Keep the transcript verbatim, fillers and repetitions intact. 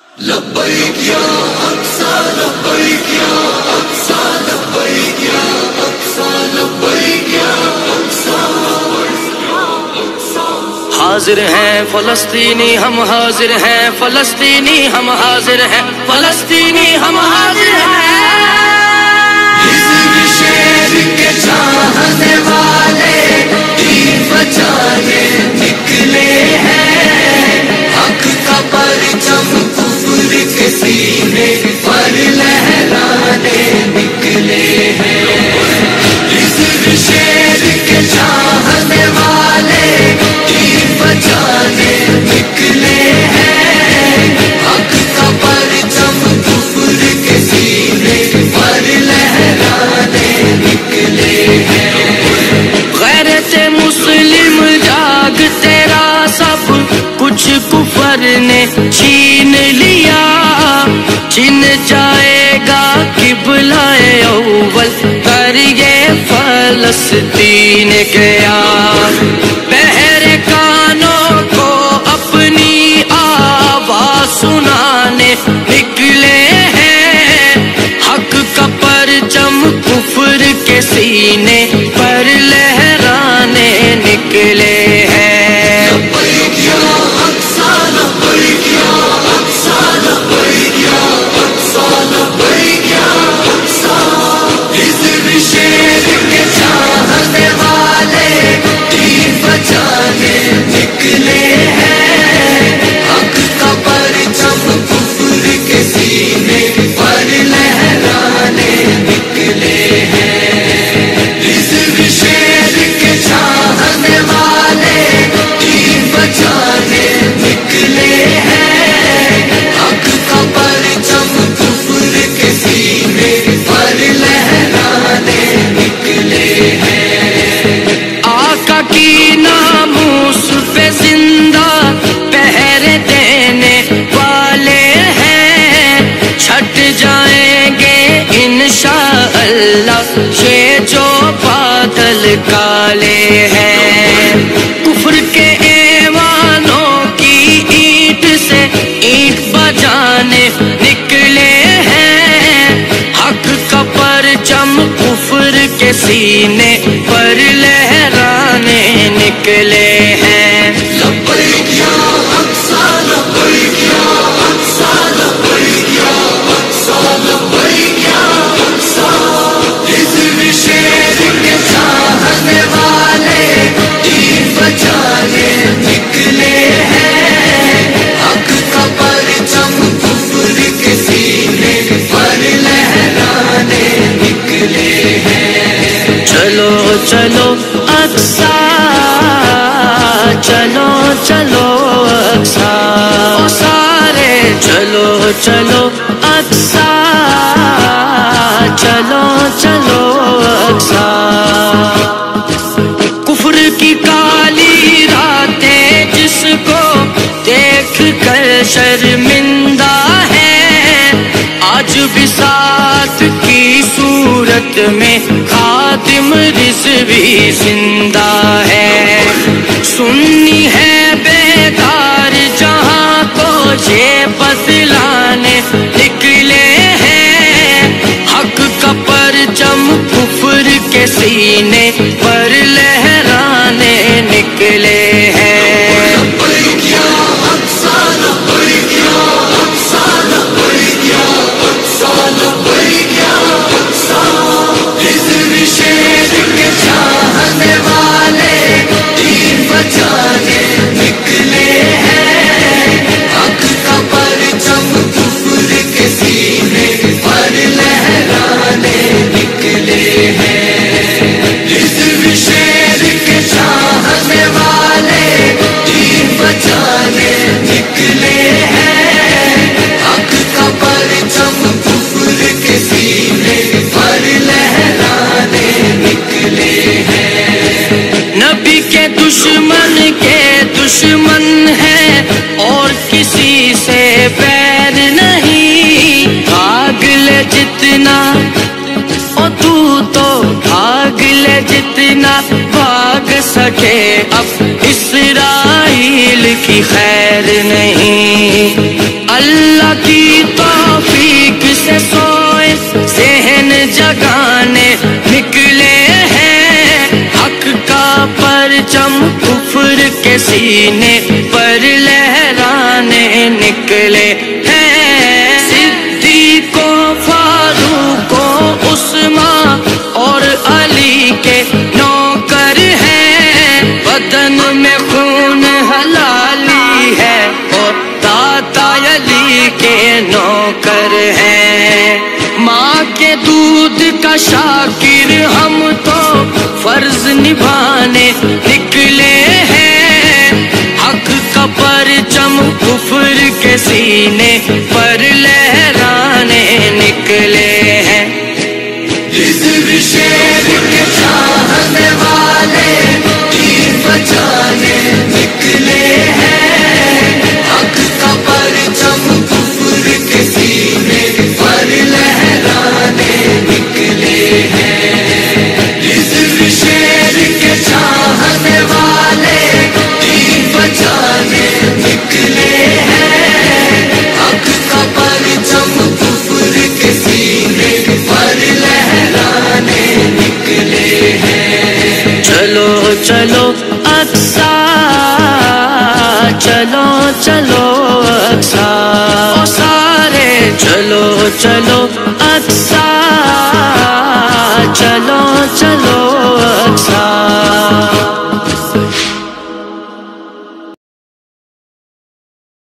لبیک یا اقصی لبیک یا اقصی لبیک یا اقصی لبیک یا اقصی. حاضر ہیں فلسطینی ہم حاضر ہیں فلسطینی ہم حاضر ہیں فلسطینی ہم حاضر ہیں. حزب شیر کے چاہنے والے دین بچانے نکلے ہیں. حق کا پرچم کفر کے سینے پر لہرانے نکلے ہیں. حزب شیر کے چاہنے والے دین بچانے نکلے ہیں. حق کا پرچم کفر کے سینے پر لہرانے نکلے ہیں. غیرت مسلم جاگ تیرا سب کچھ کفر نے چھین لیا. چھن جائے گا قبلہ اول کر یہ فلسطین گیا. بہرے کانوں کو اپنی آواز سنانے نکلے ہیں. حق کا پرچم کفر کے سینے پر لہرانے نکلے ہیں. لبیک یا اقصی لبیک یا اقصی لبیک یا اقصی لبیک یا اقصی. حزب شیر کے چاہنے والے دین بچانے نکلے ہیں. حق کا پرچم کفر کے سینے پر لہرانے نکلے ہیں. حزب شیر کے چاہنے والے دین بچانے نکلے ہیں. حق کا پرچم کفر کے سینے پر لہرانے نکلے ہیں. آقا کی ناموس پہ زندہ پہرے دینے والے ہیں. چھٹ جائیں گے انشاءاللہ یہ جو بادل کالے ہیں. کفر کے ایوانوں کی اینٹ سے اینٹ بجانے نکلے ہیں. حق کا پرچم کفر کے سینے پر لہرانے نکلے ہیں. لبیک یا اقصی لبیک یا اقصی لبیک یا اقصی لبیک یا اقصی. حزب شیر کے چاہنے والے دین بچانے نکلے ہیں. حق کا پرچم کفر کے سینے پر لہرانے نکلے ہیں. چلو چلو اقصی چلو چلو اقصی. او سارے چلو چلو اقصی چلو چلو اقصی. کفر کی کالی راتیں جس کو دیکھ کر شرمندہ ہے. آج بھی ساتھ کی صورت میں خادم رضوی زندہ ہے. سنی ہے بیدار جہاں کو یہ بتلانے نکلے ہیں. حق کا پرچم کفر کے سینے پر لہرانے نکلے ہیں. لبیک یا اقصی لبیک یا اقصی لبیک یا اقصی لبیک یا اقصی. حزب شیر کے چاہنے والے دین بچانے نکلے ہیں. حق کا پرچم کفر کے سینے پر لہرانے نکلے ہیں. حزب شیر کے چاہنے والے دین بچانے نکلے ہیں. حق کا پرچم کفر کے سینے پر لہرانے نکلے ہیں. نبی کے دشمن کے دشمن ہیں اور کسی سے بیر نہیں. بھاگ لے جتنا او تو تو بھاگ لے جتنا بھاگ سکے. اب اسرائیل کی خیر نہیں. اللہ کی سینے پر لہرانے نکلے ہیں۔ صدیقوں، فاروقوں، عثمان اور علی کے نوکر ہیں، بدن میں خون حلالی ہے اور دادا علی کے نوکر ہیں۔ ماں کے دودھ کا شاکر ہم تو فرض نبھانے نکلے ہیں، حق کا پرچم کفر کے سینے پر لہرانے نکلے ہیں۔ حزب شیر کے چاہنے والے دین بچانے نکلے ہیں، حق کا پرچم کفر کے سینے پر لہرانے نکلے ہیں۔ حزب شیر کے چاہنے والے دین بچانے نکلے ہیں، حق کا پرچم کفر کے سینے پر لہرانے نکلے ہیں۔ چلو چلو اقصی، چلو چلو اقصی، او سارے چلو چلو